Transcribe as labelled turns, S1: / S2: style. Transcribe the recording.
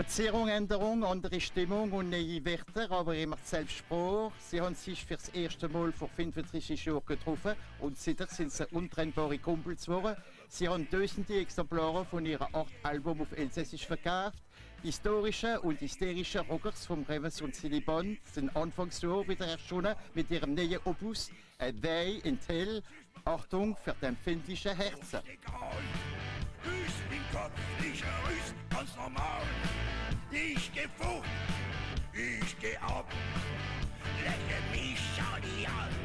S1: Verzierungsänderung, andere Stimmung und neue Wörter, aber immer dieselbe Sprache. Sie haben sich für das erste Mal vor 35 Jahren getroffen und seitdem sind sie untrennbare Kumpels geworden. Sie haben tausende Exemplare von ihrem Album auf Elsässisch verkauft. Historische und hysterische Rockers vom Revens und Ciliban sind Anfangsjahr wieder erschienen mit ihrem neuen Opus A Day in Hell. Achtung für die empfindlichen Herzen.
S2: Ich rüß ganz normal. Ich geh vor, ich geh ab. Lecke mich an die Hand.